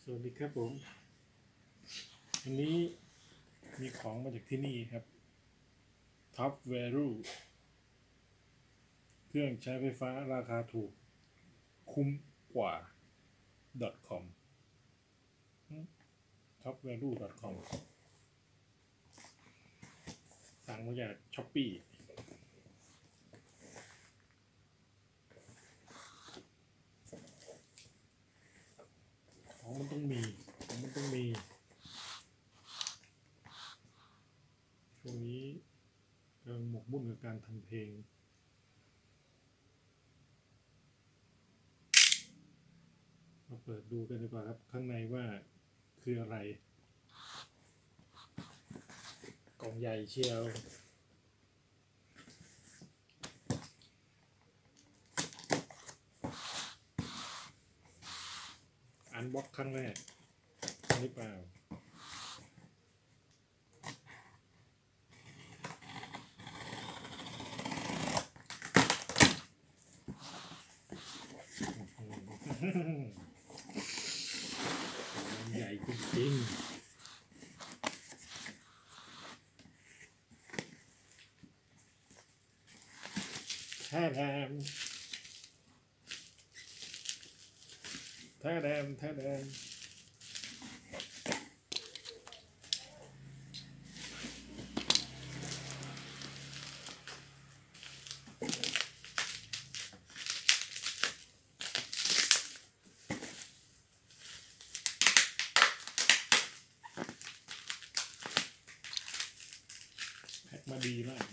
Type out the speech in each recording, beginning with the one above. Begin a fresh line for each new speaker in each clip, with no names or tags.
สวัสดีครับผมวันนี้มีของมาจากที่นี่ครับ Top Value เครื่องใช้ไฟฟ้าราคาถูกคุ้มกว่า .com topvalue.com สั่งมาจาก Shopee ของมันต้องมีช่วงนี้กำลังหมกมุ่นกับการทำเพลงมาเปิดดูกันดีกว่าครับข้างในว่าคืออะไรกล่องใหญ่เชียวอันบ็อกครั้งแรกหรือเปล่าใหญ่จริงๆแท้แดมแพ็คมาดีมาก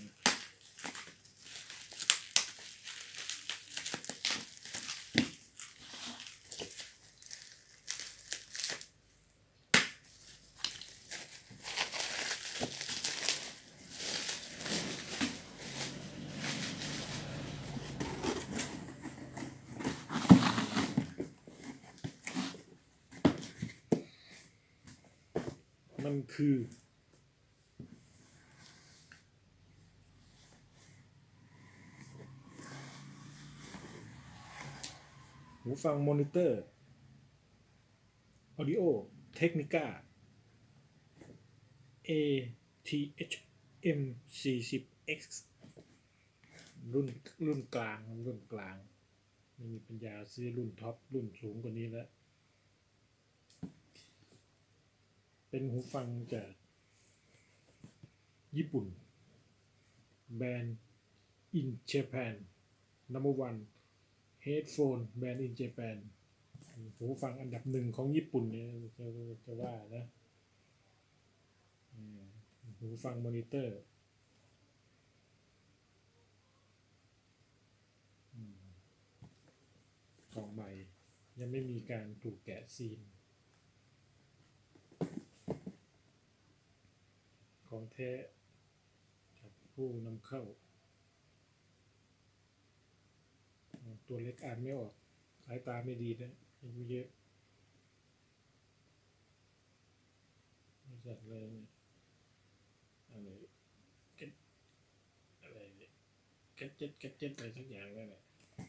มันคือหูฟังมอนิเตอร์ Audio Technica ATHM 40X รุ่นกลางไม่มีปัญญาซื้อรุ่นท็อปรุ่นสูงกว่านี้แล้วเป็นหูฟังจากญี่ปุ่นแบรนด์ In Japan Number One Headphone Brand in Japan หูฟังอันดับหนึ่งของญี่ปุ่นเนี่ยจะว่านะหูฟังมอนิเตอร์กล่องใหม่ยังไม่มีการถูกแกะซีลของแท้จากผู้นำเข้าตัวเล็กอ่านไม่ออกสายตาไม่ดีนะอายุเยอะไม่จัดเลยอะไรเก็ตอะไรเนี่ยเก็ตอะไรสักอย่างนั่นแหละ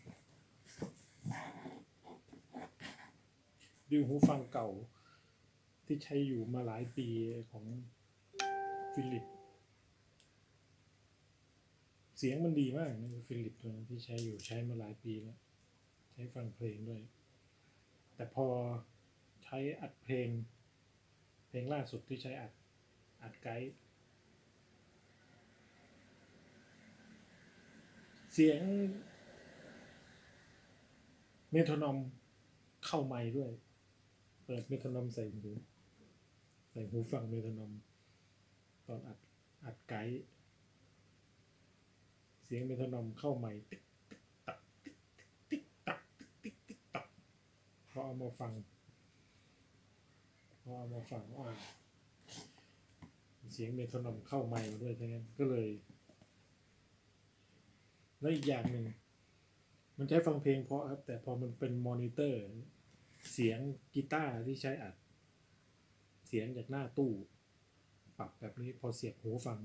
ดูหูฟังเก่าที่ใช้อยู่มาหลายปีของฟิลิปเสียงมันดีมากนะฟิลิปตัวที่ใช้อยู่ใช้มาหลายปีแล้วใช้ฟังเพลงด้วยแต่พอใช้อัดเพลงล่าสุดที่ใช้อัดไกด์เสียงเมโทรนอมเข้าไมค์ด้วยเปิดเมโทรนอมใส่หูฟังเมโทรนอมตอนอัดไกด์เสียงเมโทรนอมเข้าไมค์ติ๊กตักติ๊กตักติ๊กตักพอเอามาฟังเสียงเมโทรนอมเข้าไมค์มาด้วยทั้งนั้นก็เลยแล้วอีกอย่างหนึ่งมันใช้ฟังเพลงเพราะครับแต่พอมันเป็นมอนิเตอร์เสียงกีตาร์ที่ใช้อัดเสียงจากหน้าตู้ปรับแบบนี้พอเสียบหูฟัง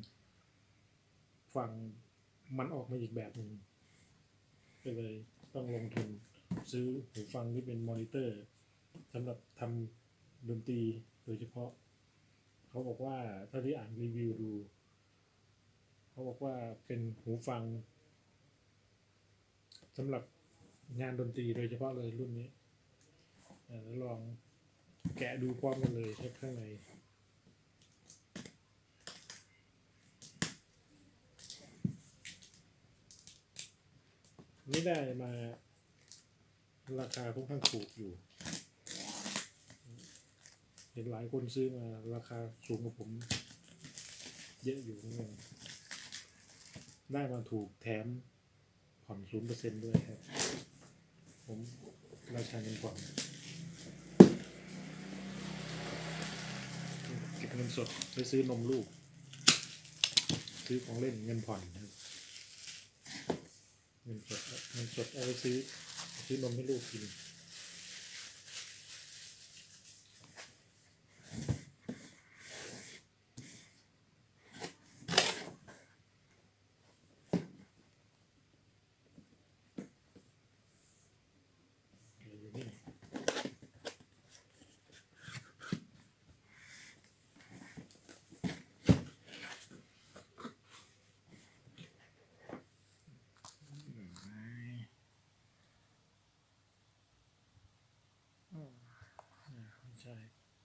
มันออกมาอีกแบบหนึ่งก็เลยต้องลงทุนซื้อหูฟังที่เป็นมอนิเตอร์สำหรับทำดนตรีโดยเฉพาะเขาบอกว่าถ้าที่อ่านรีวิวดูเขาบอกว่าเป็นหูฟังสำหรับงานดนตรีโดยเฉพาะเลยรุ่นนี้แล้วลองแกะดูพร้อมกันเลยข้างในนี่ได้มาราคาค่อนข้างถูกอยู่เห็นหลายคนซื้อมาราคาสูงกว่าผมเยอะอยู่เหมือนกันได้มาถูกแถมผ่อน 0% ด้วยครับผมราคาเงินผ่อนเก็บเงินสดไปซื้อนมลูกซื้อของเล่นเงินผ่อนครับเงินสดเอาไปซื้อนมให้ลูกกินใช่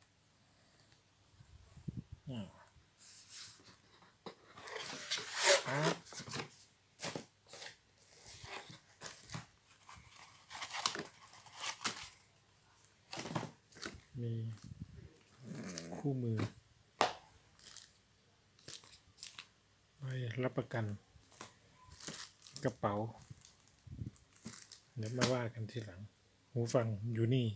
มีคู่มือไว้รับประกันกระเป๋าเดี๋ยวมาว่ากันทีหลังหูฟังอยู่นี่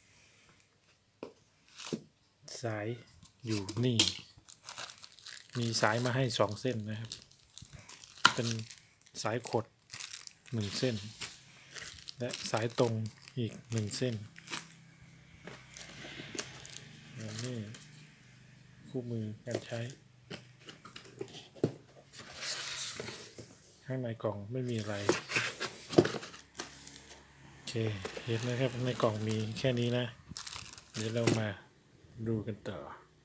สายอยู่นี่มีสายมาให้2 เส้นนะครับเป็นสายขด1 เส้นและสายตรงอีก1 เส้นนี่คู่มือการใช้ข้างในกล่องไม่มีอะไรโอเคเห็นนะครับในกล่องมีแค่นี้นะเดี๋ยวเรามาดูกันต่อ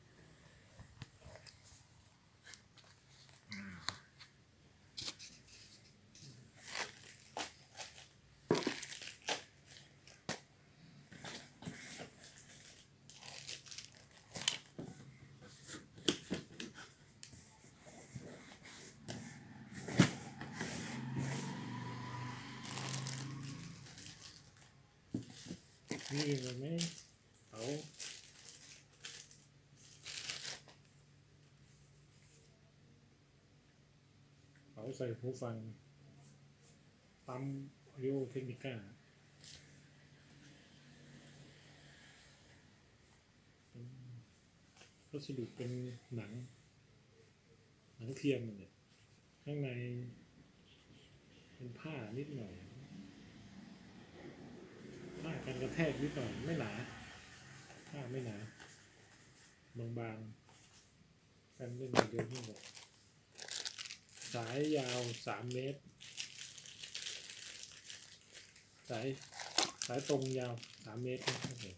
นี่เห็นไหมเป๋าใส่หูฟังปั๊มวิโอเทคนิก้าวัสดุเป็นหนังเทียมเนี่ยข้างในเป็นผ้านิดหน่อยผ้ากันกระแทกนิดหน่อยไม่หนาผ้าไม่หนาบางๆกันเล่นเดียวที่หมดสายยาว3 เมตรสายตรงยาว3 เมตรนะครับผม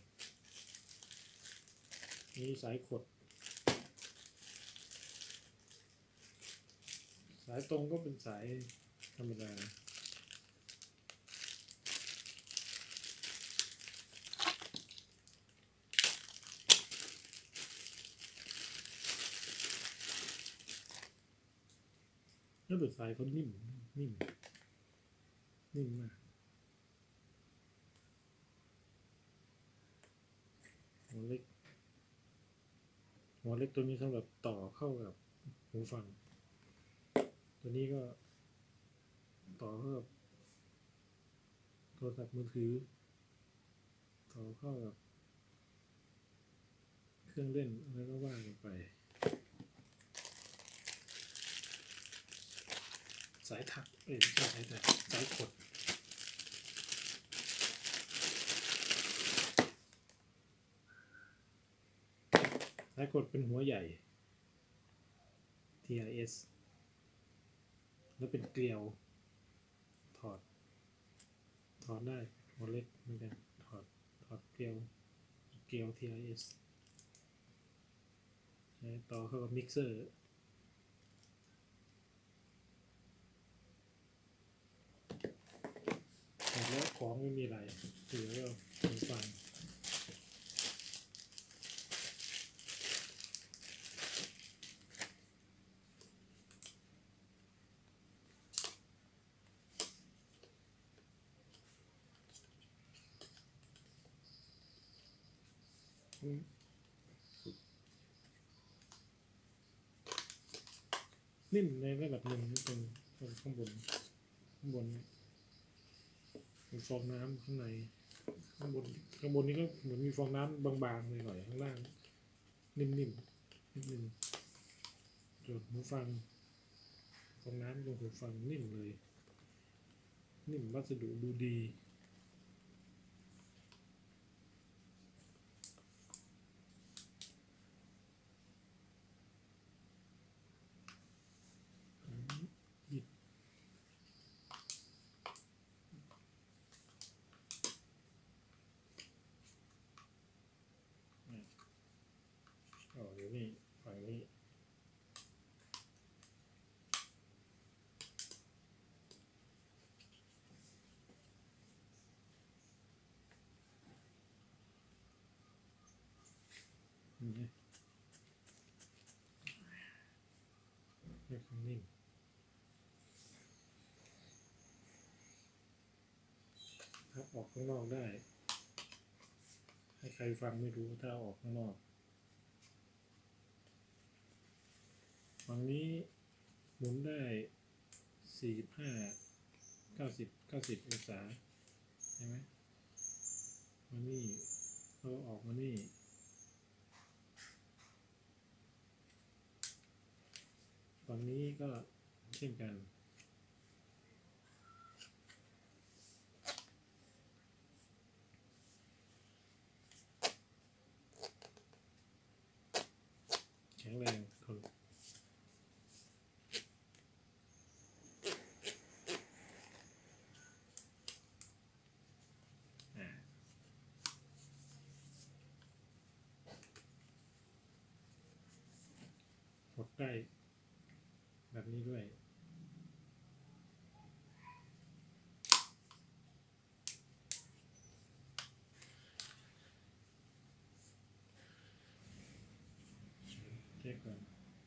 นี่สายขดสายตรงก็เป็นสายธรรมดาแล้วดูสายเขานิ่มมากหัวเล็กตัวนี้สำหรับต่อเข้ากับหูฟังตัวนี้ก็ต่อเข้ากับโทรศัพท์มือถือต่อเข้ากับเครื่องเล่นอะไรก็ว่ากันไปสายถักไม่ใช่สายขดเป็นหัวใหญ่ TRS แล้วเป็นเกลียวถอดได้หัวเล็กเหมือนกันถอดเกลียว TRS ต่อเข้ากับมิกเซอร์แล้วของไม่มีอะไรเหลือก็หูฟังนิ่มในระดับหนึ่งตรงข้างบนมีฟองน้ำข้างในข้างบนนี้ก็เหมือนมีฟองน้ำบางๆหน่อยข้างล่างนิ่มๆนิดนึงส่วนหูฟังฟองน้ำตรงหูฟังนิ่มเลยนิ่มวัสดุดูดีเดี๋ยวนี่ฝั่งนี้นี่ให้ข้างนิ่มถ้าออกข้างนอกได้ให้ใครฟังไม่รู้ถ้าออกข้างนอกฝั่งนี้หมุนได้45 90องศาใช่ไหมมานี่เราออกมานี่ฝั่งนี้ก็เช่นกันแข็งแรงทนกดได้แบบนี้ด้วยเช็คก่อน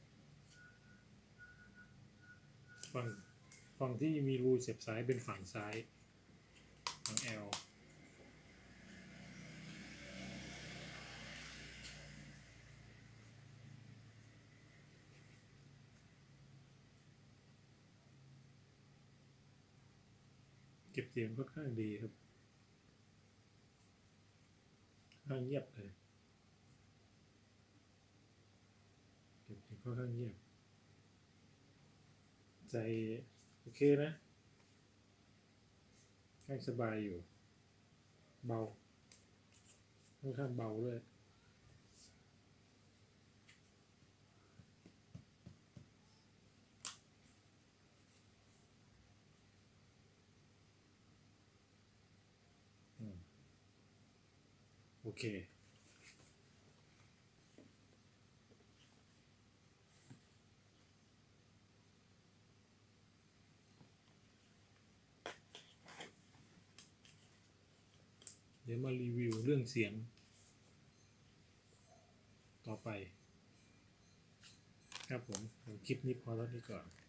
ฝั่งที่มีรูเสียบสายเป็นฝั่งซ้ายฝั่ง L เก็บเสียงค่อนข้างดีครับค่อนข้างเงียบเลยเก็บเสียงค่อนข้างเงียบใจโอเคนะค่อนข้างสบายอยู่เบาค่อนข้างเบาด้วยโอเคเดี๋ยวมารีวิวเรื่องเสียงต่อไปครับผมคลิปนี้พอแล้วนี้ก่อน